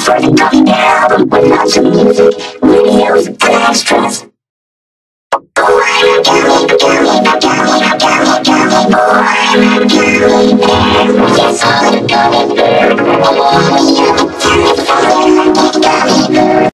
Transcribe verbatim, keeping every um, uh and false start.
for the Gummy album with lots of music, videos, and extras. Oh, I'm a Gummy, a Gummy, a Gummy, a Gummy, a Gummy boy. I'm a Gummy bear. Yes, I'm a Gummy bear.